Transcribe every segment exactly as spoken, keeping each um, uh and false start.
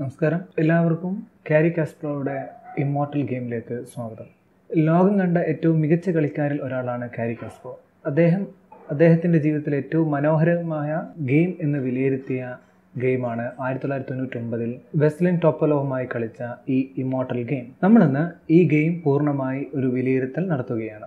നമസ്കാരം, എല്ലാവർക്കും Gary കാസ്പറോയുടെ immortal ഗെയിമിലേക്ക് സ്വാഗതം. ലോകം കണ്ട ഏറ്റവും മികച്ച കളിക്കാരിൽ ഒരാളാണ് ഗാരി കാസ്പറോവ്. അദ്ദേഹം അദ്ദേഹത്തിൻ്റെ ജീവിതത്തിലെ ഏറ്റവും മനോഹരമായ ഗെയിം എന്ന് വിലയിരുത്തിയ ഗെയിമാണ് ആയിരത്തി തൊള്ളായിരത്തി തൊണ്ണൂറ്റൊമ്പതിൽ വെസ്ലിൻ ടോപ്പലോവുമായി കളിച്ച ഈ ഇമ്മോർട്ടൽ ഗെയിം. നമ്മളിന്ന് ഈ ഗെയിം പൂർണ്ണമായി ഒരു വിലയിരുത്തൽ നടത്തുകയാണ്.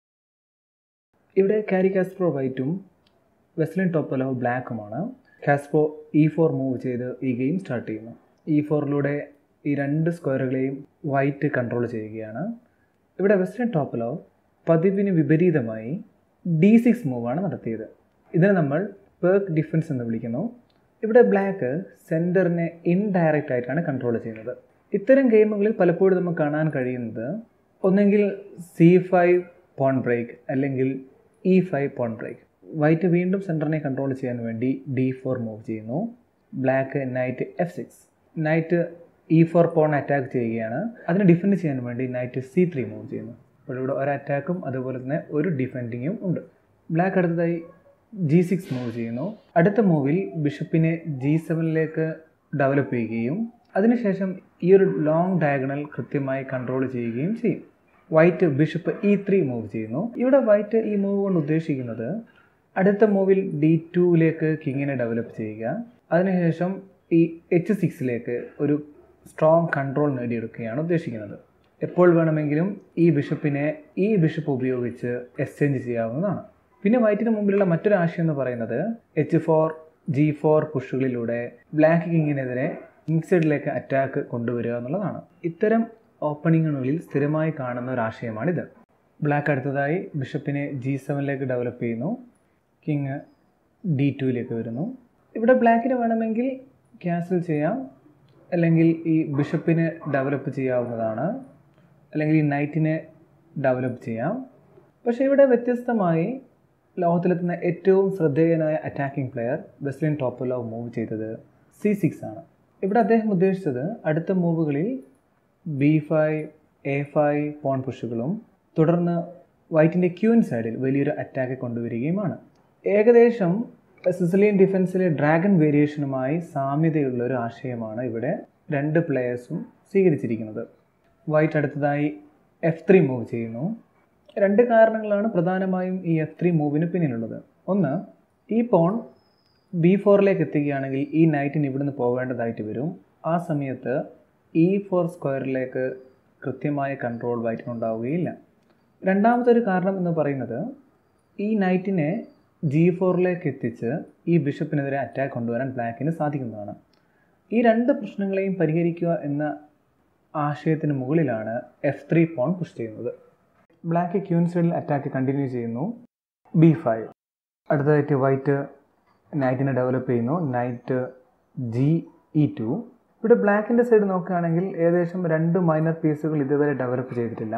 ഇവിടെ ഗാരി കാസ്പറോവ് വൈറ്റും വെസ്ലിൻ ടോപ്പലോവ് ബ്ലാക്കുമാണ്. കാസ്പറോവ് ഇ ഫോർ മൂവ് ചെയ്ത് ഈ ഗെയിം സ്റ്റാർട്ട് ചെയ്യുന്നു. ഇ ഫോറിലൂടെ ഈ രണ്ട് സ്ക്വയറുകളെയും വൈറ്റ് കൺട്രോൾ ചെയ്യുകയാണ്. ഇവിടെ വെസ്ലിൻ ടോപ്പലോവ് പതിവിന് വിപരീതമായി ഡി സിക്സ് മൂവാണ് നടത്തിയത്. ഇതിനെ നമ്മൾ പേർക്ക് ഡിഫൻസ് എന്ന് വിളിക്കുന്നു. ഇവിടെ ബ്ലാക്ക് സെൻറ്ററിനെ ഇൻഡയറക്റ്റ് ആയിട്ടാണ് കൺട്രോൾ ചെയ്യുന്നത്. ഇത്തരം ഗെയിമുകളിൽ പലപ്പോഴും നമുക്ക് കാണാൻ കഴിയുന്നത് ഒന്നെങ്കിൽ സി ഫൈവ് പോൺ ബ്രേക്ക് അല്ലെങ്കിൽ E five pawn break. White വീണ്ടും സെൻറ്ററിനെ കൺട്രോൾ ചെയ്യാൻ വേണ്ടി ഡി ഫോർ മൂവ് ചെയ്യുന്നു. Black knight F six. Knight E four pawn attack ചെയ്യുകയാണ്. അതിനെ ഡിഫെൻഡ് ചെയ്യാൻ വേണ്ടി നൈറ്റ് സി ത്രീ മൂവ് ചെയ്യുന്നു. അപ്പോൾ ഇവിടെ ഒരു അറ്റാക്കും അതുപോലെ തന്നെ ഒരു ഡിഫെൻഡിങ്ങും ഉണ്ട്. ബ്ലാക്ക് അടുത്തതായി ജി സിക്സ് മൂവ് ചെയ്യുന്നു. അടുത്ത മൂവിൽ ബിഷപ്പിനെ ജി സെവനിലേക്ക് ഡെവലപ്പ് ചെയ്യുകയും അതിനുശേഷം ഈ ഒരു ലോങ് ഡയഗണൽ കൃത്യമായി കൺട്രോൾ ചെയ്യുകയും ചെയ്യും. White bishop E three move ചെയ്യുന്നു. ഇവിടെ വൈറ്റ് ഈ മൂവ് കൊണ്ട് ഉദ്ദേശിക്കുന്നത് അടുത്ത മൂവിൽ ഡി ടുവിലേക്ക് കിങ്ങിനെ ഡെവലപ്പ് ചെയ്യുക, അതിനുശേഷം ഈ എച്ച് സിക്സിലേക്ക് ഒരു സ്ട്രോങ് കൺട്രോൾ നേടിയെടുക്കുകയാണ് ഉദ്ദേശിക്കുന്നത്. എപ്പോൾ വേണമെങ്കിലും ഈ ബിഷപ്പിനെ ഈ ബിഷപ്പ് ഉപയോഗിച്ച് എക്സ്ചേഞ്ച് ചെയ്യാവുന്നതാണ്. പിന്നെ വൈറ്റിന് മുമ്പിലുള്ള മറ്റൊരു ആശയം എന്ന് പറയുന്നത് എച്ച് ഫോർ ജി ഫോർ പുഷുകളിലൂടെ ബ്ലാക്ക് കിങ്ങിനെതിരെ കിങ് സൈഡിലേക്ക് അറ്റാക്ക് കൊണ്ടുവരിക എന്നുള്ളതാണ്. ഇത്തരം ഓപ്പണിങ്ങുകളിൽ സ്ഥിരമായി കാണുന്ന ഒരു ആശയമാണിത്. ബ്ലാക്ക് അടുത്തതായി ബിഷപ്പിനെ ജി സെവനിലേക്ക് ഡെവലപ്പ് ചെയ്യുന്നു. കിങ് ഡി ടുവിലേക്ക് വരുന്നു. ഇവിടെ ബ്ലാക്കിന് വേണമെങ്കിൽ ക്യാൻസൽ ചെയ്യാം, അല്ലെങ്കിൽ ഈ ബിഷപ്പിനെ ഡെവലപ്പ് ചെയ്യാവുന്നതാണ്, അല്ലെങ്കിൽ ഈ നൈറ്റിനെ ഡെവലപ്പ് ചെയ്യാം. പക്ഷേ ഇവിടെ വ്യത്യസ്തമായി ലോകത്തിലെത്തുന്ന ഏറ്റവും ശ്രദ്ധേയനായ attacking player Veselin Topalov move ചെയ്തത് സി സിക്സ് ആണ്. ഇവിടെ അദ്ദേഹം ഉദ്ദേശിച്ചത് അടുത്ത മൂവുകളിൽ B five A five pawn പുഷുകളും തുടർന്ന് വൈറ്റിൻ്റെ ക്യൂൻ സൈഡിൽ വലിയൊരു അറ്റാക്ക് കൊണ്ടുവരികയുമാണ്. ഏകദേശം സിസിലിയൻ ഡിഫൻസിലെ ഡ്രാഗൺ വേരിയേഷനുമായി സാമ്യതയുള്ള ഒരു ആശയമാണ് ഇവിടെ രണ്ട് പ്ലെയേഴ്സും സ്വീകരിച്ചിരിക്കുന്നത്. വൈറ്റ് അടുത്തതായി എഫ് ത്രീ മൂവ് ചെയ്യുന്നു. രണ്ട് കാരണങ്ങളാണ് പ്രധാനമായും ഈ എഫ് ത്രീ മൂവിന് പിന്നിലുള്ളത്. ഒന്ന്, ഈ പോൺ ബി ഫോറിലേക്ക് എത്തുകയാണെങ്കിൽ ഈ നൈറ്റിന് ഇവിടുന്ന് പോകേണ്ടതായിട്ട് വരും. ആ സമയത്ത് ഇ ഫോർ സ്ക്വയറിലേക്ക് കൃത്യമായ കൺട്രോൾ വൈറ്റിനുണ്ടാവുകയില്ല. രണ്ടാമത്തെ ഒരു കാരണം എന്ന് പറയുന്നത് ഈ നൈറ്റിനെ ജി ഫോറിലേക്ക് എത്തിച്ച് ഈ ബിഷപ്പിനെതിരെ അറ്റാക്ക് കൊണ്ടുവരാൻ ബ്ലാക്കിന് സാധിക്കുന്നതാണ്. ഈ രണ്ട് പ്രശ്നങ്ങളെയും പരിഹരിക്കുക എന്ന ആശയത്തിന് മുകളിലാണ് എഫ് ത്രീ പോൺ പുഷ് ചെയ്യുന്നത്. ബ്ലാക്ക് ക്യൂൻ സൈഡിൽ അറ്റാക്ക് കണ്ടിന്യൂ ചെയ്യുന്നു. B five. അടുത്തതായിട്ട് വൈറ്റ് നൈറ്റിനെ ഡെവലപ്പ് ചെയ്യുന്നു. Knight G E two. ഇവിടെ ബ്ലാക്കിൻ്റെ സൈഡ് നോക്കുകയാണെങ്കിൽ ഏകദേശം രണ്ട് മൈനർ പീസുകൾ ഇതുവരെ ഡെവലപ്പ് ചെയ്തിട്ടില്ല.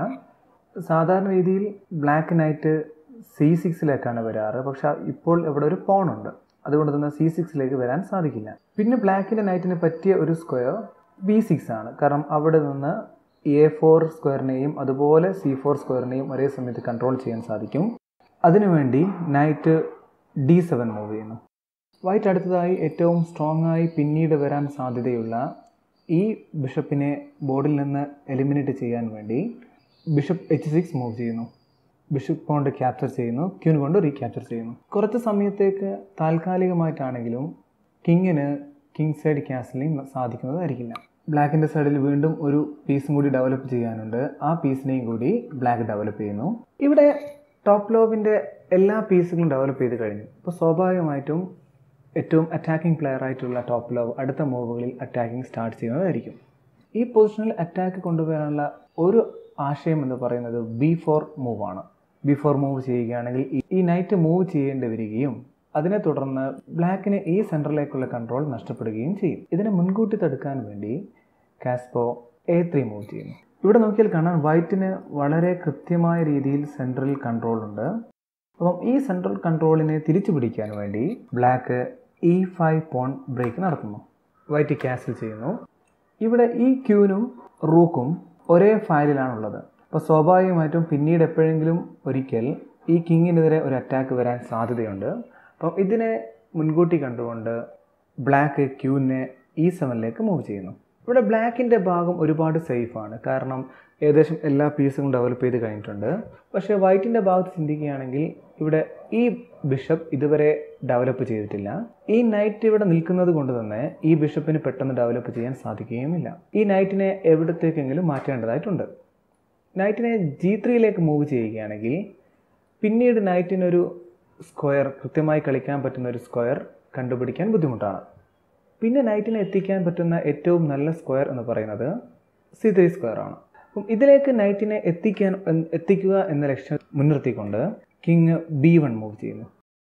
സാധാരണ രീതിയിൽ ബ്ലാക്ക് നൈറ്റ് സി സിക്സിലേക്കാണ് വരാറ്. പക്ഷെ ഇപ്പോൾ ഇവിടെ ഒരു പോണുണ്ട്, അതുകൊണ്ട് തന്നെ സി സിക്സിലേക്ക് വരാൻ സാധിക്കില്ല. പിന്നെ ബ്ലാക്കിൻ്റെ നൈറ്റിന് പറ്റിയ ഒരു സ്ക്വയർ ബി സിക്സ് ആണ്. കാരണം അവിടെ നിന്ന് എ ഫോർ സ്ക്വയറിനെയും അതുപോലെ സി ഫോർ സ്ക്വയറിനെയും ഒരേ സമയത്ത് കൺട്രോൾ ചെയ്യാൻ സാധിക്കും. അതിനുവേണ്ടി നൈറ്റ് ഡി സെവൻ മൂവ് ചെയ്യുന്നു. വൈറ്റ് അടുത്തതായി ഏറ്റവും സ്ട്രോങ് ആയി പിന്നീട് വരാൻ സാധ്യതയുള്ള ഈ ബിഷപ്പിനെ ബോർഡിൽ നിന്ന് എലിമിനേറ്റ് ചെയ്യാൻ വേണ്ടി ബിഷപ്പ് എച്ച് സിക്സ് മൂവ് ചെയ്യുന്നു. ബിഷപ്പ് കൊണ്ട് ക്യാപ്ചർ ചെയ്യുന്നു, ക്യൂൻ കൊണ്ട് റീക്യാപ്ചർ ചെയ്യുന്നു. കുറച്ച് സമയത്തേക്ക് താൽക്കാലികമായിട്ടാണെങ്കിലും കിങ്ങിന് കിങ് സൈഡ് ക്യാസലിംഗ് സാധിക്കുന്നതായിരിക്കില്ല. ബ്ലാക്കിൻ്റെ സൈഡിൽ വീണ്ടും ഒരു പീസും കൂടി ഡെവലപ്പ് ചെയ്യാനുണ്ട്. ആ പീസിനെയും കൂടി ബ്ലാക്ക് ഡെവലപ്പ് ചെയ്യുന്നു. ഇവിടെ ടോപ്പലോവിൻ്റെ എല്ലാ പീസുകളും ഡെവലപ്പ് ചെയ്ത് കഴിഞ്ഞു. അപ്പോൾ സ്വാഭാവികമായിട്ടും ഏറ്റവും അറ്റാക്കിംഗ് പ്ലെയർ ആയിട്ടുള്ള ടോപ്പലോവ് അടുത്ത മൂവുകളിൽ അറ്റാക്കിംഗ് സ്റ്റാർട്ട് ചെയ്യുന്നതായിരിക്കും. ഈ പൊസിഷനിൽ അറ്റാക്ക് കൊണ്ടുവരാനുള്ള ഒരു ആശയം എന്ന് പറയുന്നത് ബി ഫോർ മൂവാണ്. ബി ഫോർ മൂവ് ചെയ്യുകയാണെങ്കിൽ ഈ നൈറ്റ് മൂവ് ചെയ്യേണ്ടി വരികയും അതിനെ തുടർന്ന് ബ്ലാക്കിന് ഈ സെൻറ്ററിലേക്കുള്ള കൺട്രോൾ നഷ്ടപ്പെടുകയും ചെയ്യും. ഇതിനെ മുൻകൂട്ടി തടുക്കാൻ വേണ്ടി കാസ്പറോവ് എ ത്രീ മൂവ് ചെയ്യുന്നു. ഇവിടെ നോക്കിയാൽ കാണാൻ വൈറ്റിന് വളരെ കൃത്യമായ രീതിയിൽ സെൻട്രൽ കൺട്രോൾ ഉണ്ട്. അപ്പം ഈ സെൻട്രൽ കൺട്രോളിനെ തിരിച്ചു പിടിക്കാൻ വേണ്ടി black E five pawn break നടത്തുന്നു. വൈറ്റ് ക്യാൻസൽ ചെയ്യുന്നു. ഇവിടെ ഈ ക്യൂനും റൂക്കും ഒരേ ഫയലിലാണുള്ളത്. അപ്പോൾ സ്വാഭാവികമായിട്ടും പിന്നീട് എപ്പോഴെങ്കിലും ഒരിക്കൽ ഈ കിങ്ങിനെതിരെ ഒരു അറ്റാക്ക് വരാൻ സാധ്യതയുണ്ട്. അപ്പം ഇതിനെ മുൻകൂട്ടി കണ്ടുകൊണ്ട് ബ്ലാക്ക് ക്യൂവിനെ ഇ സെവനിലേക്ക് മൂവ് ചെയ്യുന്നു. ഇവിടെ ബ്ലാക്കിൻ്റെ ഭാഗം ഒരുപാട് സേഫാണ്, കാരണം ഏകദേശം എല്ലാ പീസും ഡെവലപ്പ് ചെയ്ത് കഴിഞ്ഞിട്ടുണ്ട്. പക്ഷേ വൈറ്റിൻ്റെ ഭാഗത്ത് ചിന്തിക്കുകയാണെങ്കിൽ ഇവിടെ ഈ ബിഷപ്പ് ഇതുവരെ ഡെവലപ്പ് ചെയ്തിട്ടില്ല. ഈ നൈറ്റ് ഇവിടെ നിൽക്കുന്നത് കൊണ്ട് തന്നെ ഈ ബിഷപ്പിന് പെട്ടെന്ന് ഡെവലപ്പ് ചെയ്യാൻ സാധിക്കുകയുമില്ല. ഈ നൈറ്റിനെ എവിടത്തേക്കെങ്കിലും മാറ്റേണ്ടതായിട്ടുണ്ട്. നൈറ്റിനെ ജി ത്രീയിലേക്ക് മൂവ് ചെയ്യുകയാണെങ്കിൽ പിന്നീട് നൈറ്റിനൊരു സ്ക്വയർ, കൃത്യമായി കളിക്കാൻ പറ്റുന്ന ഒരു സ്ക്വയർ കണ്ടുപിടിക്കാൻ ബുദ്ധിമുട്ടാണ്. പിന്നെ നൈറ്റിനെ എത്തിക്കാൻ പറ്റുന്ന ഏറ്റവും നല്ല സ്ക്വയർ എന്ന് പറയുന്നത് സി ത്രീ സ്ക്വയർ ആണ്. അപ്പം ഇതിലേക്ക് നൈറ്റിനെ എത്തിക്കാൻ എത്തിക്കുക എന്ന ലക്ഷ്യം മുൻനിർത്തിക്കൊണ്ട് കിങ് ബി വൺ മൂവ് ചെയ്യുന്നു.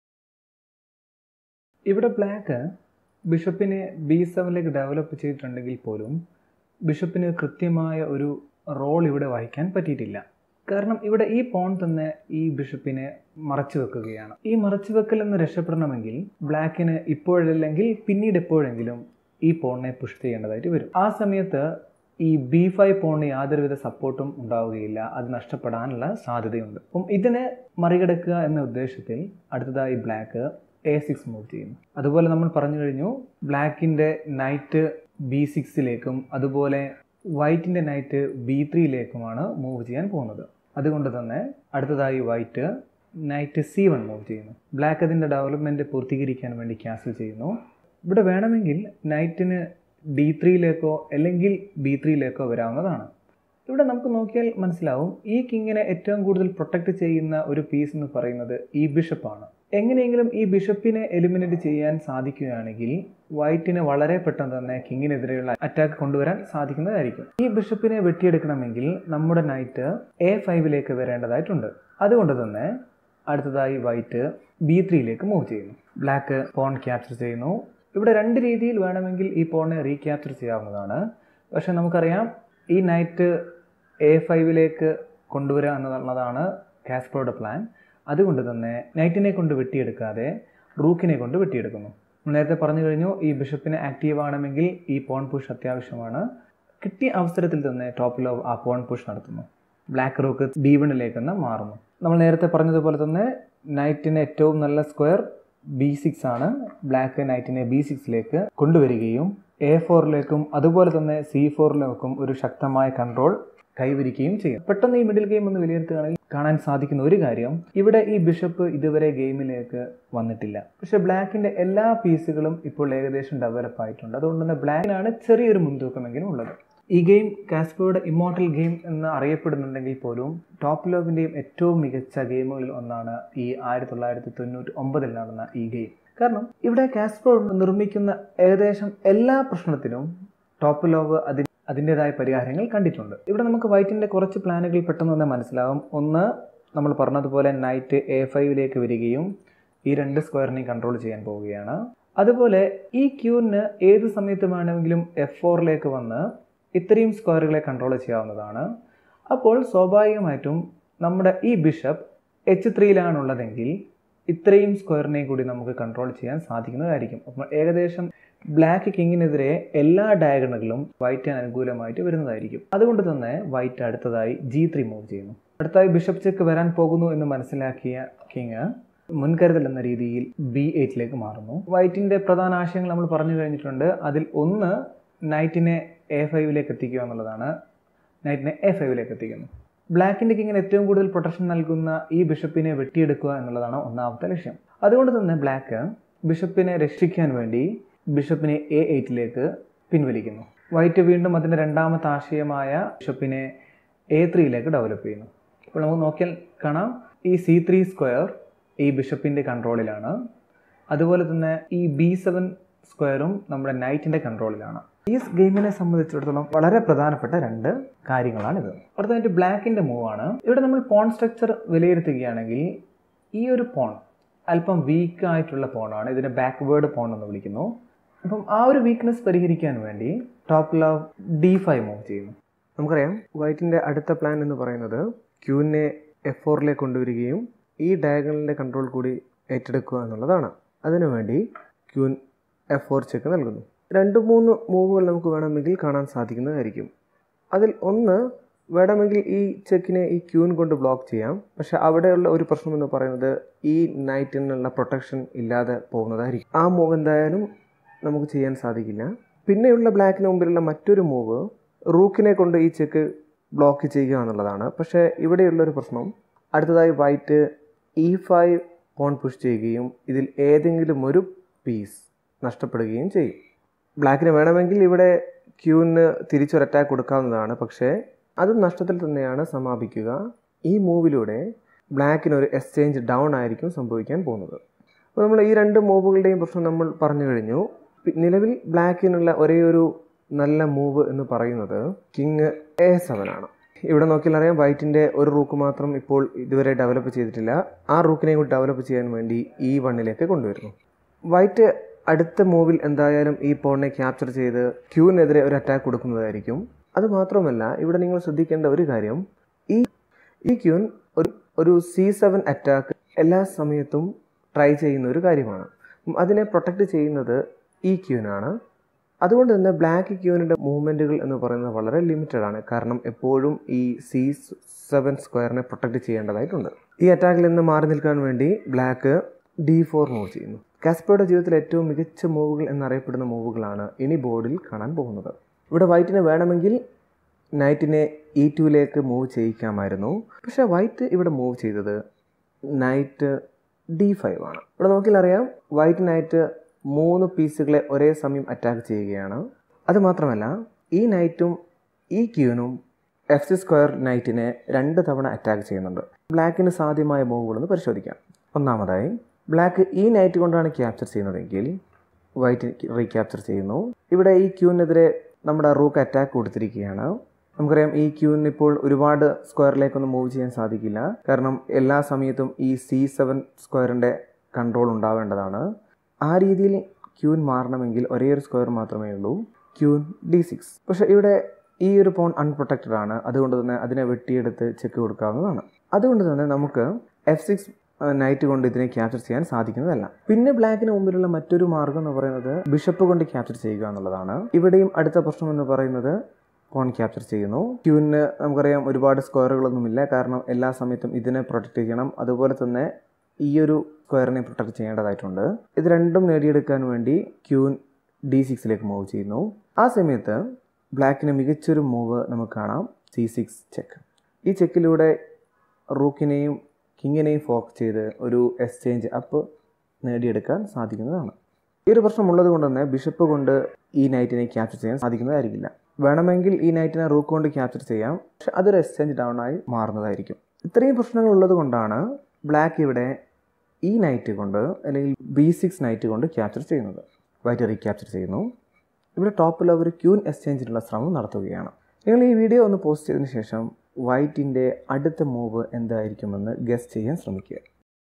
ഇവിടെ ബ്ലാക്ക് ബിഷപ്പിനെ ബി സെവനിലേക്ക് ഡെവലപ്പ് ചെയ്തിട്ടുണ്ടെങ്കിൽ പോലും ബിഷപ്പിന് കൃത്യമായ ഒരു റോൾ ഇവിടെ വഹിക്കാൻ പറ്റിയിട്ടില്ല. കാരണം ഇവിടെ ഈ പോൺ തന്നെ ഈ ബിഷപ്പിനെ മറച്ചു വെക്കുകയാണ്. ഈ മറച്ചു വെക്കൽ എന്ന് രക്ഷപ്പെടണമെങ്കിൽ ബ്ലാക്കിന് ഇപ്പോഴല്ലെങ്കിൽ പിന്നീട് എപ്പോഴെങ്കിലും ഈ പോണിനെ പുഷ് ചെയ്യേണ്ടതായിട്ട് വരും. ആ സമയത്ത് ഈ ബി ഫൈവ് പോണിന് യാതൊരുവിധ സപ്പോർട്ടും ഉണ്ടാവുകയില്ല, അത് നഷ്ടപ്പെടാനുള്ള സാധ്യതയുണ്ട്. അപ്പം ഇതിനെ മറികടക്കുക എന്ന ഉദ്ദേശത്തിൽ അടുത്തതായി ബ്ലാക്ക് എ സിക്സ് മൂവ് ചെയ്യുന്നു. അതുപോലെ നമ്മൾ പറഞ്ഞു കഴിഞ്ഞു ബ്ലാക്കിൻ്റെ നൈറ്റ് ബി സിക്സിലേക്കും അതുപോലെ വൈറ്റിൻ്റെ നൈറ്റ് ബി ത്രീയിലേക്കുമാണ് മൂവ് ചെയ്യാൻ പോകുന്നത്. അതുകൊണ്ട് തന്നെ അടുത്തതായി white knight C one move ചെയ്യുന്നു. ബ്ലാക്ക് അതിൻ്റെ ഡെവലപ്മെൻറ്റ് പൂർത്തീകരിക്കാൻ വേണ്ടി ക്യാൻസൽ ചെയ്യുന്നു. ഇവിടെ വേണമെങ്കിൽ നൈറ്റിന് ഡി ത്രീയിലേക്കോ അല്ലെങ്കിൽ ബി ത്രീയിലേക്കോ വരാവുന്നതാണ്. ഇവിടെ നമുക്ക് നോക്കിയാൽ മനസ്സിലാവും ഈ കിങ്ങിനെ ഏറ്റവും കൂടുതൽ പ്രൊട്ടക്റ്റ് ചെയ്യുന്ന ഒരു പീസ് എന്ന് പറയുന്നത് ഈ ബിഷപ്പാണ്. എങ്ങനെയെങ്കിലും ഈ ബിഷപ്പിനെ എലിമിനേറ്റ് ചെയ്യാൻ സാധിക്കുകയാണെങ്കിൽ വൈറ്റിന് വളരെ പെട്ടെന്ന് തന്നെ കിങ്ങിനെതിരെയുള്ള അറ്റാക്ക് കൊണ്ടുവരാൻ സാധിക്കുന്നതായിരിക്കും. ഈ ബിഷപ്പിനെ വെട്ടിയെടുക്കണമെങ്കിൽ നമ്മുടെ നൈറ്റ് എ ഫൈവിലേക്ക് വരേണ്ടതായിട്ടുണ്ട്. അതുകൊണ്ട് തന്നെ അടുത്തതായി വൈറ്റ് ബി ത്രീയിലേക്ക് മൂവ് ചെയ്യുന്നു. ബ്ലാക്ക് പോൺ ക്യാപ്ചർ ചെയ്യുന്നു. ഇവിടെ രണ്ട് രീതിയിൽ വേണമെങ്കിൽ ഈ പോണിനെ റീക്യാപ്ചർ ചെയ്യാവുന്നതാണ്. പക്ഷെ നമുക്കറിയാം ഈ നൈറ്റ് എ ഫൈവിലേക്ക് കൊണ്ടുവരിക എന്നുള്ളതാണ് കാസ്പറോയുടെ പ്ലാൻ. അതുകൊണ്ട് തന്നെ നൈറ്റിനെ കൊണ്ട് വെട്ടിയെടുക്കാതെ റൂക്കിനെ കൊണ്ട് വെട്ടിയെടുക്കുന്നു. നമ്മൾ നേരത്തെ പറഞ്ഞു കഴിഞ്ഞു ഈ ബിഷപ്പിനെ ആക്റ്റീവ് ആണെങ്കിൽ ഈ പോൺ പുഷ് അത്യാവശ്യമാണ്. കിട്ടിയ അവസരത്തിൽ തന്നെ ടോപ്പിൽ ആ പോൺ പുഷ് നടത്തുന്നു. ബ്ലാക്ക് റൂക്ക് ബി വണ്ണിലേക്കെന്ന് മാറുന്നു. നമ്മൾ നേരത്തെ പറഞ്ഞതുപോലെ തന്നെ നൈറ്റിന് ഏറ്റവും നല്ല സ്ക്വയർ ബി സിക്സ് ആണ്. ബ്ലാക്ക് നൈറ്റിനെ ബി സിക്സിലേക്ക് കൊണ്ടുവരികയും എ ഫോറിലേക്കും അതുപോലെ തന്നെ സി ഫോറിലേക്കും ഒരു ശക്തമായ കൺട്രോൾ കൈവരിക്കുകയും ചെയ്യും. പെട്ടെന്ന് ഈ മിഡിൽ ഗെയിം ഒന്ന് വിലയിരുത്തുകയാണെങ്കിൽ കാണാൻ സാധിക്കുന്ന ഒരു കാര്യം, ഇവിടെ ഈ ബിഷപ്പ് ഇതുവരെ ഗെയിമിലേക്ക് വന്നിട്ടില്ല. പക്ഷേ ബ്ലാക്കിൻ്റെ എല്ലാ പീസുകളും ഇപ്പോൾ ഏകദേശം ഡെവലപ്പ് ആയിട്ടുണ്ട്. അതുകൊണ്ട് തന്നെ ബ്ലാക്കിനാണ് ചെറിയൊരു മുൻതൂക്കമെങ്കിലും ഉള്ളത്. ഈ ഗെയിം കാസ്പറോയുടെ ഇമ്മോർട്ടൽ ഗെയിം എന്ന് അറിയപ്പെടുന്നുണ്ടെങ്കിൽ പോലും ടോപ്പ് ലോവിൻ്റെയും ഏറ്റവും മികച്ച ഗെയിമുകളിൽ ഒന്നാണ് ഈ ആയിരത്തി തൊള്ളായിരത്തി തൊണ്ണൂറ്റി ഒമ്പതിൽ നടന്ന ഈ ഗെയിം. കാരണം ഇവിടെ കാസ്പറോ നിർമ്മിക്കുന്ന ഏകദേശം എല്ലാ പ്രശ്നത്തിനും ടോപ്പ് ലോവ് അതിന് അതിൻ്റെതായ പരിഹാരങ്ങൾ കണ്ടിട്ടുണ്ട്. ഇവിടെ നമുക്ക് വൈറ്റിൻ്റെ കുറച്ച് പ്ലാനുകൾ പെട്ടെന്ന് തന്നെ മനസ്സിലാവും. ഒന്ന്, നമ്മൾ പറഞ്ഞതുപോലെ നൈറ്റ് എ ഫൈവിലേക്ക് വരികയും ഈ രണ്ട് സ്ക്വയറിനെയും കൺട്രോൾ ചെയ്യാൻ പോവുകയാണ്. അതുപോലെ ഈ ക്യൂവിന് ഏത് സമയത്ത് വേണമെങ്കിലും എഫ് ഫോറിലേക്ക് വന്ന് ഇത്രയും സ്ക്വയറുകളെ കൺട്രോൾ ചെയ്യാവുന്നതാണ്. അപ്പോൾ സ്വാഭാവികമായിട്ടും നമ്മുടെ ഈ ബിഷപ്പ് എച്ച് ത്രീയിലാണുള്ളതെങ്കിൽ ഇത്രയും സ്ക്വയറിനെ കൂടി നമുക്ക് കൺട്രോൾ ചെയ്യാൻ സാധിക്കുന്നതായിരിക്കും. അപ്പോൾ ഏകദേശം ബ്ലാക്ക് കിങ്ങിനെതിരെ എല്ലാ ഡയഗണലുകളും വൈറ്റിന് അനുകൂലമായിട്ട് വരുന്നതായിരിക്കും. അതുകൊണ്ട് തന്നെ വൈറ്റ് അടുത്തതായി ജി ത്രീ മൂവ് ചെയ്യുന്നു. അടുത്തായി ബിഷപ്പ് ചെക്ക് വരാൻ പോകുന്നു എന്ന് മനസ്സിലാക്കിയ കിങ് മുൻകരുതൽ എന്ന രീതിയിൽ ബി എയ്റ്റിലേക്ക് മാറുന്നു. വൈറ്റിൻ്റെ പ്രധാന ആശയങ്ങൾ നമ്മൾ പറഞ്ഞു കഴിഞ്ഞിട്ടുണ്ട്. അതിൽ ഒന്ന് നൈറ്റിനെ എ ഫൈവിലേക്ക് എത്തിക്കുക എന്നുള്ളതാണ്. നൈറ്റിനെ എ ഫൈവിലേക്ക് എത്തിക്കുന്നു. ബ്ലാക്കിൻ്റെ കിങ്ങിന് ഏറ്റവും കൂടുതൽ പ്രൊട്ടക്ഷൻ നൽകുന്ന ഈ ബിഷപ്പിനെ വെട്ടിയെടുക്കുക എന്നുള്ളതാണ് ഒന്നാമത്തെ ലക്ഷ്യം. അതുകൊണ്ട് തന്നെ ബ്ലാക്ക് ബിഷപ്പിനെ രക്ഷിക്കാൻ വേണ്ടി ബിഷപ്പിനെ എ എയ്റ്റിലേക്ക് പിൻവലിക്കുന്നു. വൈറ്റ് വീണ്ടും അതിൻ്റെ രണ്ടാമത്തെ ആശയമായ ബിഷപ്പിനെ എ ത്രീയിലേക്ക് ഡെവലപ്പ് ചെയ്യുന്നു. അപ്പോൾ നമുക്ക് നോക്കിയാൽ കാണാം ഈ സി ത്രീ സ്ക്വയർ ഈ ബിഷപ്പിൻ്റെ കൺട്രോളിലാണ്. അതുപോലെ തന്നെ ഈ ബി സെവൻ സ്ക്വയറും നമ്മുടെ നൈറ്റിൻ്റെ കൺട്രോളിലാണ്. ഈ ഗെയിമിനെ സംബന്ധിച്ചിടത്തോളം വളരെ പ്രധാനപ്പെട്ട രണ്ട് കാര്യങ്ങളാണിത്. അടുത്തതായിട്ട് ബ്ലാക്കിൻ്റെ മൂവാണ്. ഇവിടെ നമ്മൾ പോൺ സ്ട്രക്ചർ വിലയിരുത്തുകയാണെങ്കിൽ ഈ ഒരു പോൺ അല്പം വീക്ക് ആയിട്ടുള്ള പോണാണ്. ഇതിനെ ബാക്ക്വേർഡ് പോൺ എന്ന് വിളിക്കുന്നു. അപ്പം ആ ഒരു വീക്ക്നെസ് പരിഹരിക്കാൻ വേണ്ടി Topalov D five move ചെയ്യുന്നു. നമുക്കറിയാം വൈറ്റിൻ്റെ അടുത്ത പ്ലാൻ എന്ന് പറയുന്നത് ക്യൂവിനെ എഫ് ഫോറിലേക്ക് കൊണ്ടുവരികയും ഈ ഡയഗണലിൻ്റെ കൺട്രോൾ കൂടി ഏറ്റെടുക്കുക എന്നുള്ളതാണ്. അതിനുവേണ്ടി ക്യൂൻ എഫ് ഫോർ ചെക്ക് നൽകുന്നു. രണ്ട് മൂന്ന് മൂവുകൾ നമുക്ക് വേണമെങ്കിൽ കാണാൻ സാധിക്കുന്നതായിരിക്കും. അതിൽ ഒന്ന്, വേണമെങ്കിൽ ഈ ചെക്കിനെ ഈ ക്യൂൻ കൊണ്ട് ബ്ലോക്ക് ചെയ്യാം. പക്ഷെ അവിടെയുള്ള ഒരു പ്രശ്നം എന്ന് പറയുന്നത് ഈ നൈറ്റിനുള്ള പ്രൊട്ടക്ഷൻ ഇല്ലാതെ പോകുന്നതായിരിക്കും. ആ മൂവ് എന്തായാലും നമുക്ക് ചെയ്യാൻ സാധിക്കില്ല. പിന്നെയുള്ള ബ്ലാക്കിന് മുമ്പിലുള്ള മറ്റൊരു മൂവ് റൂക്കിനെ കൊണ്ട് ഈ ചെക്ക് ബ്ലോക്ക് ചെയ്യുക എന്നുള്ളതാണ്. പക്ഷേ ഇവിടെയുള്ളൊരു പ്രശ്നം, അടുത്തതായി white E five pawn push ചെയ്യുകയും ഇതിൽ ഏതെങ്കിലും ഒരു പീസ് നഷ്ടപ്പെടുകയും ചെയ്യും. ബ്ലാക്കിന് വേണമെങ്കിൽ ഇവിടെ ക്യൂവിന് തിരിച്ചൊരു അറ്റാക്ക് കൊടുക്കാവുന്നതാണ്, പക്ഷേ അതും നഷ്ടത്തിൽ തന്നെയാണ് സമാപിക്കുക. ഈ മൂവിലൂടെ ബ്ലാക്കിനൊരു എക്സ്ചേഞ്ച് ഡൗൺ ആയിരിക്കും സംഭവിക്കാൻ പോകുന്നത്. അപ്പോൾ നമ്മൾ ഈ രണ്ട് മൂവുകളുടെയും പ്രശ്നം നമ്മൾ പറഞ്ഞു കഴിഞ്ഞു. നിലവിൽ ബ്ലാക്കിനുള്ള ഒരേ ഒരു നല്ല മൂവ് എന്ന് പറയുന്നത് കിങ് എ സെവൻ ആണ്. ഇവിടെ നോക്കിയാൽ അറിയാം, വൈറ്റിൻ്റെ ഒരു റൂക്ക് മാത്രം ഇപ്പോൾ ഇതുവരെ ഡെവലപ്പ് ചെയ്തിട്ടില്ല. ആ റൂക്കിനെ കൂടി ഡെവലപ്പ് ചെയ്യാൻ വേണ്ടി ഇ വണ്ണിലേക്ക് കൊണ്ടുവരുന്നു. വൈറ്റ് അടുത്ത മൂവിൽ എന്തായാലും ഈ പോണിനെ ക്യാപ്ചർ ചെയ്ത് ക്യൂവിനെതിരെ ഒരു അറ്റാക്ക് കൊടുക്കുന്നതായിരിക്കും. അതുമാത്രമല്ല, ഇവിടെ നിങ്ങൾ ശ്രദ്ധിക്കേണ്ട ഒരു കാര്യം, ഈ ഈ ക്യൂൻ ഒരു ഒരു സി സെവൻ അറ്റാക്ക് എല്ലാ സമയത്തും ട്രൈ ചെയ്യുന്ന ഒരു കാര്യമാണ്. അതിനെ പ്രൊട്ടക്റ്റ് ചെയ്യുന്നത് ഈ ക്യൂനാണ്. അതുകൊണ്ട് തന്നെ ബ്ലാക്ക് ക്യൂവിൻ്റെ മൂവ്മെൻറ്റുകൾ എന്ന് പറയുന്നത് വളരെ ലിമിറ്റഡ് ആണ്. കാരണം എപ്പോഴും ഈ സി സെവൻ സ്ക്വയറിനെ പ്രൊട്ടക്റ്റ് ചെയ്യേണ്ടതായിട്ടുണ്ട്. ഈ അറ്റാക്കിൽ നിന്ന് മാറി നിൽക്കാൻ വേണ്ടി ബ്ലാക്ക് ഡി ഫോർ മൂവ് ചെയ്യുന്നു. കാസ്പറുടെ ജീവിതത്തിൽ ഏറ്റവും മികച്ച മൂവുകൾ എന്നറിയപ്പെടുന്ന മൂവുകളാണ് ഇനി ബോർഡിൽ കാണാൻ പോകുന്നത്. ഇവിടെ വൈറ്റിന് വേണമെങ്കിൽ നൈറ്റിനെ ഇ ടുവിലേക്ക് മൂവ് ചെയ്യിക്കാമായിരുന്നു. പക്ഷേ വൈറ്റ് ഇവിടെ മൂവ് ചെയ്തത് നൈറ്റ് ഡി ഫൈവ് ആണ്. ഇവിടെ നോക്കിയാൽ അറിയാം, വൈറ്റ് നൈറ്റ് മൂന്ന് പീസുകളെ ഒരേ സമയം അറ്റാക്ക് ചെയ്യുകയാണ്. അതുമാത്രമല്ല, ഈ നൈറ്റും ഈ ക്യൂനും എഫ് സി സ്ക്വയർ നൈറ്റിനെ രണ്ട് തവണ അറ്റാക്ക് ചെയ്യുന്നുണ്ട്. ബ്ലാക്കിന് സാധ്യമായ മൂവുകളൊന്ന് പരിശോധിക്കാം. ഒന്നാമതായി, ബ്ലാക്ക് ഈ നൈറ്റ് കൊണ്ടാണ് ക്യാപ്ചർ ചെയ്യുന്നതെങ്കിൽ വൈറ്റ് റീക്യാപ്ചർ ചെയ്യുന്നു. ഇവിടെ ഈ ക്യൂവിനെതിരെ നമ്മുടെ റൂക്ക് അറ്റാക്ക് കൊടുത്തിരിക്കുകയാണ്. നമുക്കറിയാം, ഈ ക്യൂവിന് ഇപ്പോൾ ഒരുപാട് സ്ക്വയറിലേക്കൊന്നും മൂവ് ചെയ്യാൻ സാധിക്കില്ല. കാരണം എല്ലാ സമയത്തും ഈ സി സെവൻ സ്ക്വയറിൻ്റെ കൺട്രോൾ ഉണ്ടാവേണ്ടതാണ്. ആ രീതിയിൽ ക്യൂൻ മാറണമെങ്കിൽ ഒരേ ഒരു സ്ക്വയർ മാത്രമേ ഉള്ളൂ, ക്യൂൻ ഡി സിക്സ്. പക്ഷേ ഇവിടെ ഈ ഒരു പോൺ അൺപ്രൊട്ടക്റ്റഡ് ആണ്. അതുകൊണ്ട് തന്നെ അതിനെ വെട്ടിയെടുത്ത് ചെക്ക് കൊടുക്കാവുന്നതാണ്. അതുകൊണ്ട് തന്നെ നമുക്ക് എഫ് സിക്സ് നൈറ്റ് കൊണ്ട് ഇതിനെ ക്യാപ്ചർ ചെയ്യാൻ സാധിക്കുന്നതല്ല. പിന്നെ ബ്ലാക്കിന് മുമ്പിലുള്ള മറ്റൊരു മാർഗം എന്ന് പറയുന്നത് ബിഷപ്പ് കൊണ്ട് ക്യാപ്ചർ ചെയ്യുക എന്നുള്ളതാണ്. ഇവിടെയും അടുത്ത പ്രശ്നം എന്ന് പറയുന്നത് പോൺ ക്യാപ്ചർ ചെയ്യുന്നു. ക്യൂവിന് നമുക്കറിയാം ഒരുപാട് സ്ക്വയറുകളൊന്നുമില്ല. കാരണം എല്ലാ സമയത്തും ഇതിനെ പ്രൊട്ടക്റ്റ് ചെയ്യണം. അതുപോലെ തന്നെ ഈ ഒരു സ്ക്വയറിനെ പ്രൊട്ടക്റ്റ് ചെയ്യേണ്ടതായിട്ടുണ്ട്. ഇത് രണ്ടും നേടിയെടുക്കാൻ വേണ്ടി ക്യൂൻ ഡി സിക്സിലേക്ക് മൂവ് ചെയ്യുന്നു. ആ സമയത്ത് ബ്ലാക്കിന് മികച്ചൊരു മൂവ് നമുക്ക് കാണാം, സി സിക്സ് ചെക്ക്. ഈ ചെക്കിലൂടെ റൂക്കിനെയും കിങ്ങിനെയും ഫോക്കസ് ചെയ്ത് ഒരു എക്സ്ചേഞ്ച് അപ്പ് നേടിയെടുക്കാൻ സാധിക്കുന്നതാണ്. ഈ ഒരു പ്രശ്നമുള്ളത് കൊണ്ട് തന്നെ ബിഷപ്പ് കൊണ്ട് ഈ നൈറ്റിനെ ക്യാപ്ചർ ചെയ്യാൻ സാധിക്കുന്നതായിരിക്കില്ല. വേണമെങ്കിൽ ഈ നൈറ്റിനെ റൂക്ക് കൊണ്ട് ക്യാപ്ചർ ചെയ്യാം, പക്ഷെ അതൊരു എക്സ്ചേഞ്ച് ഡൗൺ ആയി മാറുന്നതായിരിക്കും. ഇത്രയും പ്രശ്നങ്ങൾ ഉള്ളത് കൊണ്ടാണ് ബ്ലാക്ക് ഇവിടെ ഈ നൈറ്റ് കൊണ്ട് അല്ലെങ്കിൽ ബി സിക്സ് നൈറ്റ് കൊണ്ട് ക്യാപ്ചർ ചെയ്യുന്നത്. വൈറ്റ് റീക്യാപ്ചർ ചെയ്യുന്നു. ഇവിടെ ടോപ്പിൽ അവർ ക്യൂൻ എക്സ്ചേഞ്ചിനുള്ള ശ്രമം നടത്തുകയാണ്. നിങ്ങൾ ഈ വീഡിയോ ഒന്ന് പോസ്റ്റ് ചെയ്തതിന് ശേഷം വൈറ്റിൻ്റെ അടുത്ത മൂവ് എന്തായിരിക്കുമെന്ന് ഗസ് ചെയ്യാൻ ശ്രമിക്കുക.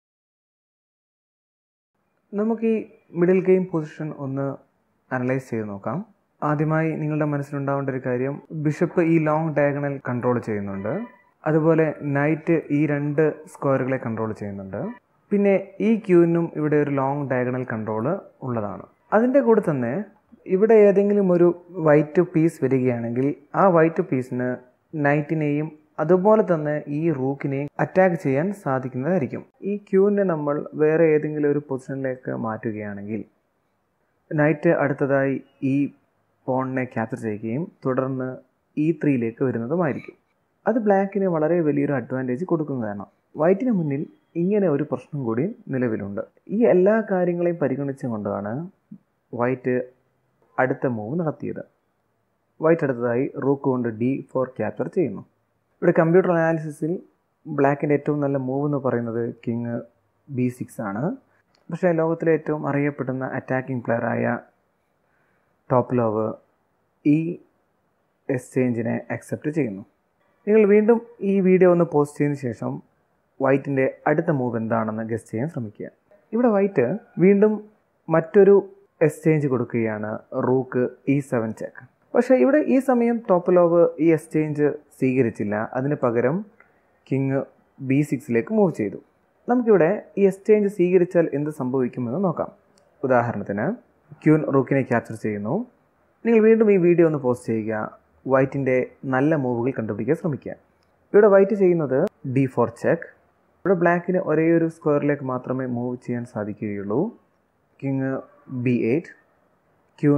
നമുക്ക് ഈ മിഡിൽ ഗെയിം പൊസിഷൻ ഒന്ന് അനലൈസ് ചെയ്ത് നോക്കാം. ആദ്യമായി നിങ്ങളുടെ മനസ്സിലുണ്ടാവേണ്ട ഒരു കാര്യം, ബിഷപ്പ് ഈ ലോങ് ഡയഗണൽ കൺട്രോൾ ചെയ്യുന്നുണ്ട്. അതുപോലെ നൈറ്റ് ഈ രണ്ട് സ്ക്വയറുകളെ കൺട്രോൾ ചെയ്യുന്നുണ്ട്. പിന്നെ ഈ ക്യൂവിനും ഇവിടെ ഒരു ലോങ് ഡയഗണൽ കൺട്രോൾ ഉള്ളതാണ്. അതിൻ്റെ കൂടെ തന്നെ ഇവിടെ ഏതെങ്കിലും ഒരു വൈറ്റ് പീസ് വരികയാണെങ്കിൽ ആ വൈറ്റ് പീസിന് നൈറ്റിനെയും അതുപോലെ തന്നെ ഈ റൂക്കിനെയും അറ്റാക്ക് ചെയ്യാൻ സാധിക്കുന്നതായിരിക്കും. ഈ ക്യൂവിനെ നമ്മൾ വേറെ ഏതെങ്കിലും ഒരു പൊസിഷനിലേക്ക് മാറ്റുകയാണെങ്കിൽ നൈറ്റ് അടുത്തതായി ഈ പോണിനെ ക്യാപ്ചർ ചെയ്യുകയും തുടർന്ന് ഇ ത്രീയിലേക്ക് വരുന്നതുമായിരിക്കും. അത് ബ്ലാക്കിന് വളരെ വലിയൊരു അഡ്വാൻറ്റേജ് കൊടുക്കുന്നതാണ്. വൈറ്റിന് മുന്നിൽ ഇങ്ങനെ ഒരു പ്രശ്നം കൂടി നിലവിലുണ്ട്. ഈ എല്ലാ കാര്യങ്ങളെയും പരിഗണിച്ചുകൊണ്ടാണ് വൈറ്റ് അടുത്ത മൂവ് നടത്തിയത്. വൈറ്റ് അടുത്തതായി റൂക്ക് കൊണ്ട് ഡി ഫോർ ക്യാപ്ചർ ചെയ്യുന്നു. ഇവിടെ കമ്പ്യൂട്ടർ അനാലിസിസിൽ ബ്ലാക്കിൻ്റെ ഏറ്റവും നല്ല മൂവ് എന്ന് പറയുന്നത് കിങ് ബി സിക്സ് ആണ്. പക്ഷേ ലോകത്തിലെ ഏറ്റവും അറിയപ്പെടുന്ന അറ്റാക്കിംഗ് പ്ലെയറായ ടോപ്പ് ലോവ് ഈ എക്സ്ചേഞ്ചിനെ അക്സെപ്റ്റ് ചെയ്യുന്നു. നിങ്ങൾ വീണ്ടും ഈ വീഡിയോ ഒന്ന് പോസ്റ്റ് ചെയ്തതിന് ശേഷം വൈറ്റിൻ്റെ അടുത്ത മൂവ് എന്താണെന്ന് ഗസ് ചെയ്യാൻ ശ്രമിക്കുക. ഇവിടെ വൈറ്റ് വീണ്ടും മറ്റൊരു എക്സ്ചേഞ്ച് കൊടുക്കുകയാണ്, റൂക്ക് ഇ സെവൻ ചെക്ക്. പക്ഷേ ഇവിടെ ഈ സമയം ടോപ്പ് ലോവ് ഈ എക്സ്ചേഞ്ച് സ്വീകരിച്ചില്ല. അതിന് പകരം കിങ് ബി സിക്സിലേക്ക് മൂവ് ചെയ്തു. നമുക്കിവിടെ ഈ എക്സ്ചേഞ്ച് സ്വീകരിച്ചാൽ എന്ത് സംഭവിക്കുമെന്ന് നോക്കാം. ഉദാഹരണത്തിന് ക്യൂൻ റൂക്കിനെ ക്യാപ്ചർ ചെയ്യുന്നു. നിങ്ങൾ വീണ്ടും ഈ വീഡിയോ ഒന്ന് പോസ്റ്റ് ചെയ്യുക. വൈറ്റിൻ്റെ നല്ല മൂവുകൾ കണ്ടുപിടിക്കാൻ ശ്രമിക്കുക. ഇവിടെ വൈറ്റ് ചെയ്യുന്നത് ഡി ഫോർ ചെക്ക്. ഇവിടെ ബ്ലാക്കിന് ഒരേ ഒരു സ്ക്വയറിലേക്ക് മാത്രമേ മൂവ് ചെയ്യാൻ സാധിക്കുകയുള്ളൂ. King B eight, queen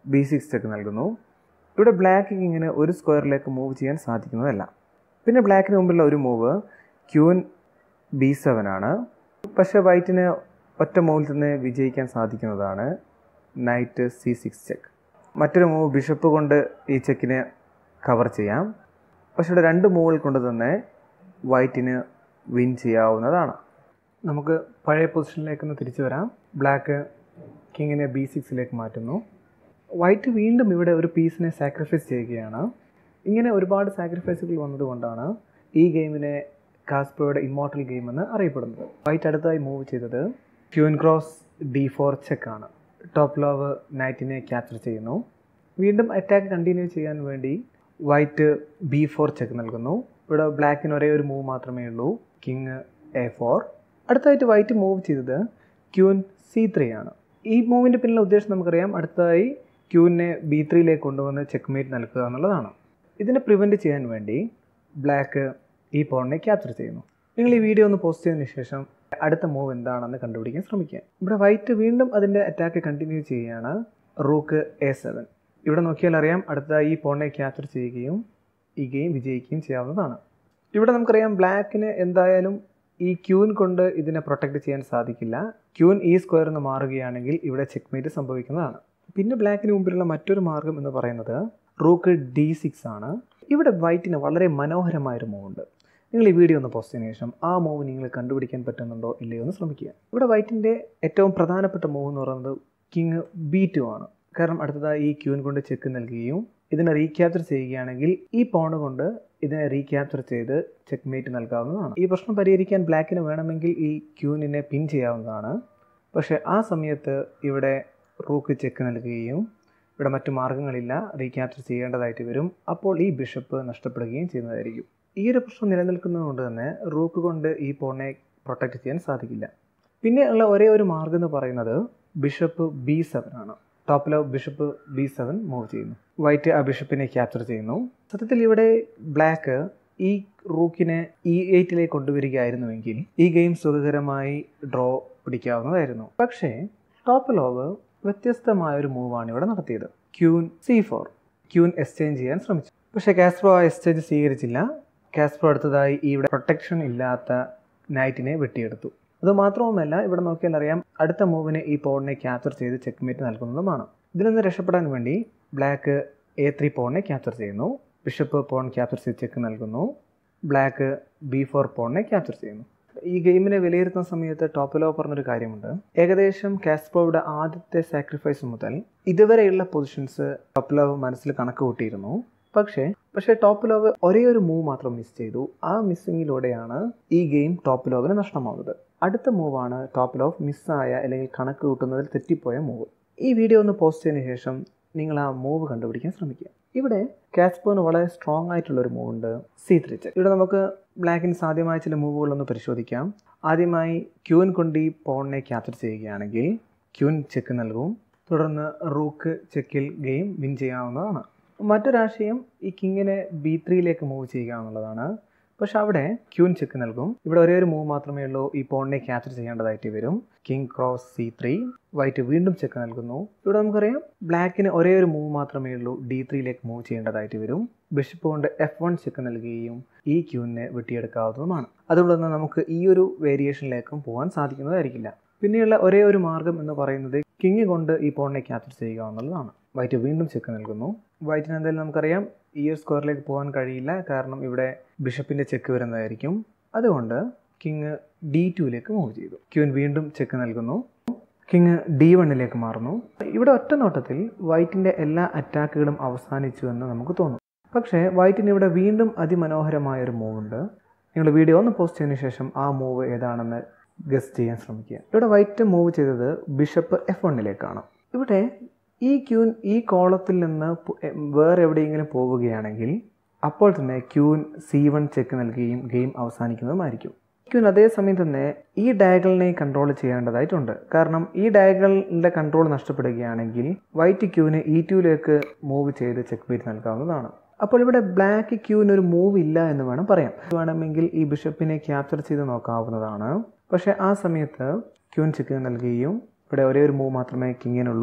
B six check നൽകുന്നു. ഇവിടെ ബ്ലാക്ക് കിങ്ങിന് ഒരു സ്ക്വയറിലേക്ക് മൂവ് ചെയ്യാൻ സാധിക്കുന്നതല്ല. പിന്നെ ബ്ലാക്കിന് മുമ്പിലുള്ള ഒരു മൂവ് ക്യൂൻ ബി സെവൻ ആണ്. പക്ഷേ വൈറ്റിന് ഒറ്റ മൂവിൽ തന്നെ വിജയിക്കാൻ സാധിക്കുന്നതാണ് നൈറ്റ് സി സിക്സ് ചെക്ക്. മറ്റൊരു മൂവ് ബിഷപ്പ് കൊണ്ട് ഈ ചെക്കിനെ കവർ ചെയ്യാം. പക്ഷേ ഇവിടെ രണ്ട് മൂവുകൾ കൊണ്ട് തന്നെ വൈറ്റിന് വിൻ ചെയ്യാവുന്നതാണ്. നമുക്ക് പഴയ പൊസിഷനിലേക്കൊന്ന് തിരിച്ചു വരാം. ബ്ലാക്ക് കിങ്ങിനെ ബി സിക്സിലേക്ക് മാറ്റുന്നു. വൈറ്റ് വീണ്ടും ഇവിടെ ഒരു പീസിനെ സാക്രിഫൈസ് ചെയ്യുകയാണ്. ഇങ്ങനെ ഒരുപാട് സാക്രിഫൈസുകൾ വന്നതുകൊണ്ടാണ് ഈ ഗെയിമിനെ കാസ്പറോയുടെ ഇമ്മോർട്ടൽ ഗെയിം എന്ന് അറിയപ്പെടുന്നത്. വൈറ്റ് അടുത്തായി മൂവ് ചെയ്തത് ക്യൂൻ ക്രോസ് ഡി ഫോർ ചെക്കാണ്. ടോപ്പ് ലോവ് നൈറ്റിനെ ക്യാപ്ചർ ചെയ്യുന്നു. വീണ്ടും അറ്റാക്ക് കണ്ടിന്യൂ ചെയ്യാൻ വേണ്ടി വൈറ്റ് ബി ഫോർ ചെക്ക് നൽകുന്നു. ഇവിടെ ബ്ലാക്കിന് ഒരേ ഒരു മൂവ് മാത്രമേ ഉള്ളൂ, കിങ് എ ഫോർ. അടുത്തായിട്ട് വൈറ്റ് മൂവ് ചെയ്തത് ക്യൂൻ സി ത്രീ ആണ്. ഈ മൂവിൻ്റെ പിന്നിലുള്ള ഉദ്ദേശം നമുക്കറിയാം. അടുത്തതായി ക്യൂവിനെ ബി ത്രീയിലേക്ക് കൊണ്ടുവന്ന് ചെക്ക് മേറ്റ് നൽകുക എന്നുള്ളതാണ്. ഇതിനെ പ്രിവെൻറ്റ് ചെയ്യാൻ വേണ്ടി ബ്ലാക്ക് ഈ പോണിനെ ക്യാപ്ചർ ചെയ്യുന്നു. നിങ്ങൾ ഈ വീഡിയോ ഒന്ന് പോസ്റ്റ് ചെയ്തതിന് ശേഷം അടുത്ത മൂവ് എന്താണെന്ന് കണ്ടുപിടിക്കാൻ ശ്രമിക്കുക. ഇവിടെ വൈറ്റ് വീണ്ടും അതിൻ്റെ അറ്റാക്ക് കണ്ടിന്യൂ ചെയ്യുകയാണ്. Rook A seven. ഇവിടെ നോക്കിയാൽ അറിയാം അടുത്തതായി ഈ പോണിനെ ക്യാപ്ചർ ചെയ്യുകയും ഈ ഗെയിം വിജയിക്കുകയും ചെയ്യാവുന്നതാണ്. ഇവിടെ നമുക്കറിയാം ബ്ലാക്കിന് എന്തായാലും ഈ ക്യൂൻ കൊണ്ട് ഇതിനെ പ്രൊട്ടക്റ്റ് ചെയ്യാൻ സാധിക്കില്ല. ക്യൂൻ ഈ സ്ക്വയറിൽ നിന്ന് മാറുകയാണെങ്കിൽ ഇവിടെ ചെക്ക് മേറ്റ് സംഭവിക്കുന്നതാണ്. പിന്നെ ബ്ലാക്കിന് മുമ്പിലുള്ള മറ്റൊരു മാർഗം എന്ന് പറയുന്നത് റൂക്ക് ഡി സിക്സ് ആണ്. ഇവിടെ വൈറ്റിന് വളരെ മനോഹരമായൊരു മൂവ് ഉണ്ട്. നിങ്ങൾ ഈ വീഡിയോ ഒന്ന് പോസ്റ്റ് ചെയ്തതിനു ശേഷം ആ മൂവ് നിങ്ങൾ കണ്ടുപിടിക്കാൻ പറ്റുന്നുണ്ടോ ഇല്ലയോ എന്ന് ശ്രമിക്കുക. ഇവിടെ വൈറ്റിൻ്റെ ഏറ്റവും പ്രധാനപ്പെട്ട മൂവ് എന്ന് പറയുന്നത് കിങ് ബി ടു ആണ്. കാരണം അടുത്തതായി ഈ ക്യൂൻ കൊണ്ട് ചെക്ക് നൽകുകയും ഇതിനെ റീക്യാപ്ചർ ചെയ്യുകയാണെങ്കിൽ ഈ പോണ് കൊണ്ട് ഇതിനെ റീക്യാപ്ചർ ചെയ്ത് ചെക്ക് മേറ്റ് നൽകാവുന്നതാണ്. ഈ പ്രശ്നം പരിഹരിക്കാൻ ബ്ലാക്കിന് വേണമെങ്കിൽ ഈ ക്യൂനിനെ പിൻ ചെയ്യാവുന്നതാണ്. പക്ഷേ ആ സമയത്ത് ഇവിടെ റൂക്ക് ചെക്ക് നൽകുകയും ഇവിടെ മറ്റു മാർഗ്ഗങ്ങളില്ല, റീക്യാപ്ചർ ചെയ്യേണ്ടതായിട്ട് വരും. അപ്പോൾ ഈ ബിഷപ്പ് നഷ്ടപ്പെടുകയും ചെയ്യുന്നതായിരിക്കും. ഈ ഒരു പ്രശ്നം നിലനിൽക്കുന്നതുകൊണ്ട് തന്നെ റൂക്ക് കൊണ്ട് ഈ പോണിനെ പ്രൊട്ടക്റ്റ് ചെയ്യാൻ സാധിക്കില്ല. പിന്നെ ഉള്ള ഒരേ ഒരു മാർഗ്ഗം എന്ന് പറയുന്നത് ബിഷപ്പ് ബി സെവൻ ആണ്. ടോപ്പിൽ ബിഷപ്പ് ബി സെവൻ മൂവ് ചെയ്യുന്നു. വൈറ്റ് ആ ബിഷപ്പിനെ ക്യാപ്ചർ ചെയ്യുന്നു. സത്യത്തിൽ ഇവിടെ ബ്ലാക്ക് ഈ റൂക്കിനെ ഇ എയ്റ്റിലേക്ക് കൊണ്ടുവരികയായിരുന്നുവെങ്കിൽ ഈ ഗെയിം സുഖകരമായി ഡ്രോ പിടിക്കാവുന്നതായിരുന്നു. പക്ഷേ ടോപ്പ് ലോവ് വ്യത്യസ്തമായൊരു മൂവാണ് ഇവിടെ നടത്തിയത്. Queen C four. Queen exchange ചെയ്യാൻ ശ്രമിച്ചു. പക്ഷേ കാസ്പ്രോ ആ എക്സ്ചേഞ്ച് സ്വീകരിച്ചില്ല. കാസ്പ്രോ അടുത്തതായി ഇവിടെ പ്രൊട്ടക്ഷൻ ഇല്ലാത്ത നൈറ്റിനെ വെട്ടിയെടുത്തു. അതുമാത്രവുമല്ല ഇവിടെ നോക്കിയാൽ അറിയാം അടുത്ത മൂവിനെ ഈ പോണിനെ ക്യാപ്ചർ ചെയ്ത് ചെക്ക് മേറ്റ് നൽകുന്നതുമാണ്. ഇതിൽ നിന്ന് രക്ഷപ്പെടാൻ വേണ്ടി ബ്ലാക്ക് എ ത്രീ പോണിനെ ക്യാപ്ചർ ചെയ്യുന്നു. ബിഷപ്പ് പോൺ ക്യാപ്ചർ ചെയ്ത് ചെക്ക് നൽകുന്നു. ബ്ലാക്ക് ബി ഫോർ പോണിനെ ക്യാപ്ചർ ചെയ്യുന്നു. ഈ ഗെയിമിനെ വിലയിരുത്തുന്ന സമയത്ത് ടോപ്പ് ലോ പറഞ്ഞൊരു കാര്യമുണ്ട്. ഏകദേശം കാസ്പറോയുടെ ആദ്യത്തെ സാക്രിഫൈസ് മുതൽ ഇതുവരെയുള്ള പൊസിഷൻസ് ടോപ്പ് ലോ മനസ്സിൽ കണക്ക് കൂട്ടിയിരുന്നു. പക്ഷേ പക്ഷേ ടോപ്പ് ലോവ് ഒരേ ഒരു മൂവ് മാത്രം മിസ് ചെയ്തു. ആ മിസ്സിങ്ങിലൂടെയാണ് ഈ ഗെയിം ടോപ്പ് ലോവിന് നഷ്ടമാവുന്നത്. അടുത്ത മൂവാണ് ടോപ്പ് ലോവ് മിസ്സായ അല്ലെങ്കിൽ കണക്ക് കൂട്ടുന്നതിൽ തെറ്റിപ്പോയ മൂവ്. ഈ വീഡിയോ ഒന്ന് പോസ്റ്റ് ചെയ്തതിന് ശേഷം നിങ്ങൾ ആ മൂവ് കണ്ടുപിടിക്കാൻ ശ്രമിക്കുക. ഇവിടെ കാസ്പറിന് വളരെ സ്ട്രോങ് ആയിട്ടുള്ളൊരു മൂവ് ഉണ്ട്, സി ത്രീ ചെക്ക്. ഇവിടെ നമുക്ക് ബ്ലാക്കിന് സാധ്യമായ ചില മൂവുകളൊന്ന് പരിശോധിക്കാം. ആദ്യമായി ക്യൂൻ കൊണ്ട് ഈ പോണിനെ ക്യാപ്ചർ ചെയ്യുകയാണെങ്കിൽ ക്യൂൻ ചെക്ക് നൽകും. തുടർന്ന് റൂക്ക് ചെക്കിൽ ഗെയിം വിൻ ചെയ്യാവുന്നതാണ്. മറ്റൊരാശയം ഈ കിങ്ങിനെ ബി ത്രീയിലേക്ക് മൂവ് ചെയ്യുക എന്നുള്ളതാണ്. പക്ഷെ അവിടെ ക്യൂൻ ചെക്ക് നൽകും. ഇവിടെ ഒരേ ഒരു മൂവ് മാത്രമേ ഉള്ളൂ, ഈ പോണിനെ ക്യാപ്ചർ ചെയ്യേണ്ടതായിട്ട് വരും. King cross C three. White വീണ്ടും ചെക്ക് നൽകുന്നു. ഇവിടെ നമുക്കറിയാം ബ്ലാക്കിന് ഒരേ ഒരു മൂവ് മാത്രമേ ഉള്ളൂ, ഡി ത്രീയിലേക്ക് മൂവ് ചെയ്യേണ്ടതായിട്ട് വരും. ബിഷപ്പ് കൊണ്ട് എഫ് വൺ ചെക്ക് നൽകുകയും ഈ ക്യൂവിനെ വെട്ടിയെടുക്കാവുന്നതുമാണ്. അതുകൊണ്ട് തന്നെ നമുക്ക് ഈ ഒരു വേരിയേഷനിലേക്കും പോകാൻ സാധിക്കുന്നതായിരിക്കില്ല. പിന്നെയുള്ള ഒരേ ഒരു മാർഗം എന്ന് പറയുന്നത് കിങ് കൊണ്ട് ഈ പോണിനെ ക്യാപ്ചർ ചെയ്യുക എന്നുള്ളതാണ്. വൈറ്റ് വീണ്ടും ചെക്ക് നൽകുന്നു. വൈറ്റിന് എന്തായാലും നമുക്കറിയാം ഈ ഒരു സ്ക്വയറിലേക്ക് പോകാൻ കഴിയില്ല, കാരണം ഇവിടെ ബിഷപ്പിൻ്റെ ചെക്ക് വരുന്നതായിരിക്കും. അതുകൊണ്ട് കിങ് ഡി ടുവിലേക്ക് മൂവ് ചെയ്തു. ക്യൂൻ വീണ്ടും ചെക്ക് നൽകുന്നു. കിങ് ഡി വണ്ണിലേക്ക് മാറുന്നു. ഇവിടെ ഒറ്റ നോട്ടത്തിൽ വൈറ്റിൻ്റെ എല്ലാ അറ്റാക്കുകളും അവസാനിച്ചു എന്ന് നമുക്ക് തോന്നും. പക്ഷേ വൈറ്റിന് ഇവിടെ വീണ്ടും അതിമനോഹരമായൊരു മൂവ് ഉണ്ട്. നിങ്ങൾ വീഡിയോ ഒന്ന് പോസ്റ്റ് ചെയ്തതിന് ശേഷം ആ മൂവ് ഏതാണെന്ന് ഗസ് ചെയ്യാൻ ശ്രമിക്കുക. ഇവിടെ വൈറ്റ് മൂവ് ചെയ്തത് ബിഷപ്പ് എഫ് വണ്ണിലേക്കാണ്. ഇവിടെ ഈ ക്യൂൻ ഈ കോളത്തിൽ നിന്ന് വേറെ എവിടെയെങ്കിലും പോവുകയാണെങ്കിൽ അപ്പോൾ തന്നെ ക്യൂൻ സി വൺ ചെക്ക് നൽകുകയും ഗെയിം അവസാനിക്കുന്നതുമായിരിക്കും. ക്യൂൻ അതേസമയം തന്നെ ഈ ഡയഗണലിനെ കൺട്രോൾ ചെയ്യേണ്ടതായിട്ടുണ്ട്. കാരണം ഈ ഡയഗണലിൻ്റെ കൺട്രോൾ നഷ്ടപ്പെടുകയാണെങ്കിൽ വൈറ്റ് ക്യൂന് ഇ ടുവിലേക്ക് മൂവ് ചെയ്ത് ചെക്ക് മേറ്റ് നൽകാവുന്നതാണ്. അപ്പോൾ ഇവിടെ ബ്ലാക്ക് ക്യൂവിന് ഒരു മൂവ് ഇല്ല എന്ന് വേണം പറയാം. വേണമെങ്കിൽ ഈ ബിഷപ്പിനെ ക്യാപ്ചർ ചെയ്ത് നോക്കാവുന്നതാണ്. പക്ഷേ ആ സമയത്ത് ക്യൂൻ ചെക്ക് നൽകുകയും ഇവിടെ ഒരേ ഒരു മൂവ് മാത്രമേ കിങ്ങിനുള്ളൂ,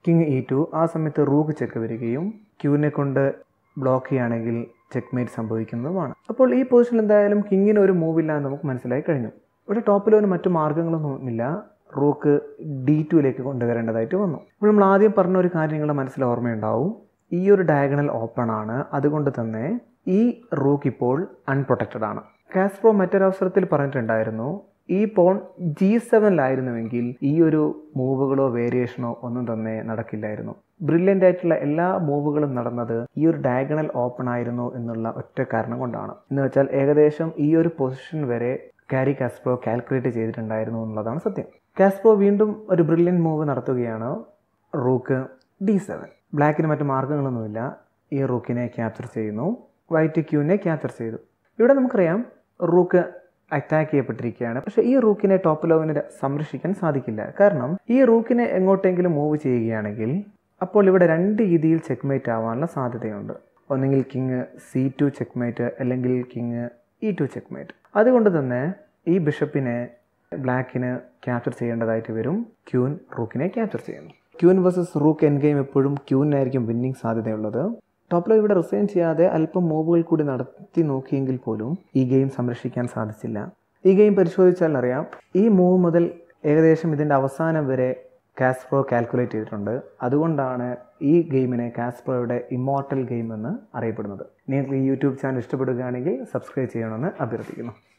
കിങ് ഇ ടു. ആ സമയത്ത് റൂക്ക് ചെക്ക് വരികയും ക്യൂവിനെ കൊണ്ട് ബ്ലോക്ക് ചെയ്യുകയാണെങ്കിൽ ചെക്ക് മേറ്റ് സംഭവിക്കുന്നതുമാണ്. അപ്പോൾ ഈ പൊസിഷനിൽ എന്തായാലും കിങ്ങിന് ഒരു മൂവില്ല എന്ന് നമുക്ക് മനസ്സിലായി കഴിഞ്ഞു. ഇവിടെ ടോപ്പിലൊരു മറ്റു മാർഗ്ഗങ്ങളൊന്നുമില്ല. റൂക്ക് ഡി ടുവിലേക്ക് കൊണ്ടുവരേണ്ടതായിട്ട് വന്നു. അപ്പോൾ നമ്മൾ ആദ്യം പറഞ്ഞ ഒരു കാര്യം നിങ്ങളുടെ മനസ്സിൽ ഓർമ്മയുണ്ടാവും. ഈ ഒരു ഡയഗണൽ ഓപ്പൺ ആണ്, അതുകൊണ്ട് തന്നെ ഈ റൂക്ക് ഇപ്പോൾ അൺപ്രൊട്ടക്റ്റഡ് ആണ്. കാസ്പ്രോ മറ്റൊരവസരത്തിൽ പറഞ്ഞിട്ടുണ്ടായിരുന്നു, ഈ പോൺ ജി സെവനിലായിരുന്നുവെങ്കിൽ ഈ ഒരു മൂവുകളോ വേരിയേഷനോ ഒന്നും തന്നെ നടക്കില്ലായിരുന്നു. ബ്രില്യൻ്റ് ആയിട്ടുള്ള എല്ലാ മൂവുകളും നടന്നത് ഈ ഒരു ഡയഗണൽ ഓപ്പൺ ആയിരുന്നു എന്നുള്ള ഒറ്റ കാരണം കൊണ്ടാണ്. എന്ന് വെച്ചാൽ ഏകദേശം ഈ ഒരു പൊസിഷൻ വരെ ഗാരി കാസ്പ്രോ കാൽക്കുലേറ്റ് ചെയ്തിട്ടുണ്ടായിരുന്നു എന്നുള്ളതാണ് സത്യം. കാസ്പ്രോ വീണ്ടും ഒരു ബ്രില്യൻ്റ് മൂവ് നടത്തുകയാണ്. Rook D seven. ബ്ലാക്കിന് മറ്റു മാർഗ്ഗങ്ങളൊന്നുമില്ല. ഈ റൂക്കിനെ ക്യാപ്ചർ ചെയ്യുന്നു. വൈറ്റ് ക്യൂവിനെ ക്യാപ്ചർ ചെയ്തു. ഇവിടെ നമുക്കറിയാം റൂക്ക് അറ്റാക്ക് ചെയ്യപ്പെട്ടിരിക്കുകയാണ്. പക്ഷേ ഈ റൂക്കിനെ ടോപ്പ് ലോവിന് സംരക്ഷിക്കാൻ സാധിക്കില്ല. കാരണം ഈ റൂക്കിനെ എങ്ങോട്ടെങ്കിലും മൂവ് ചെയ്യുകയാണെങ്കിൽ അപ്പോൾ ഇവിടെ രണ്ട് രീതിയിൽ ചെക്ക്മേറ്റ് ആവാനുള്ള സാധ്യതയുണ്ട്. ഒന്നെങ്കിൽ കിങ് സി ടു ചെക്ക്മേറ്റ്, അല്ലെങ്കിൽ കിങ് ഇ ടു ചെക്ക്മേറ്റ്. അതുകൊണ്ട് തന്നെ ഈ ബിഷപ്പിനെ ബ്ലാക്കിന് ക്യാപ്ചർ ചെയ്യേണ്ടതായിട്ട് വരും. ക്യൂൻ റൂക്കിനെ ക്യാപ്ചർ ചെയ്യുന്നു. Queen versus rook end game എപ്പോഴും ക്യൂനായിരിക്കും വിന്നിങ് സാധ്യതയുള്ളത്. ടോപ്ലോ ഇവിടെ റിസൈൻ ചെയ്യാതെ അല്പം മൂവുകൾ കൂടി നടത്തി നോക്കിയെങ്കിൽ പോലും ഈ ഗെയിം സംരക്ഷിക്കാൻ സാധിച്ചില്ല. ഈ ഗെയിം പരിശോധിച്ചാൽ അറിയാം, ഈ മൂവ് മുതൽ ഏകദേശം ഇതിൻ്റെ അവസാനം വരെ കാസ്പ്രോ കാൽക്കുലേറ്റ് ചെയ്തിട്ടുണ്ട്. അതുകൊണ്ടാണ് ഈ ഗെയിമിനെ കാസ്പ്രോയുടെ ഇമ്മോർട്ടൽ ഗെയിം എന്ന് അറിയപ്പെടുന്നത്. നിങ്ങൾക്ക് ഈ യൂട്യൂബ് ചാനൽ ഇഷ്ടപ്പെടുകയാണെങ്കിൽ സബ്സ്ക്രൈബ് ചെയ്യണമെന്ന് അഭ്യർത്ഥിക്കുന്നു.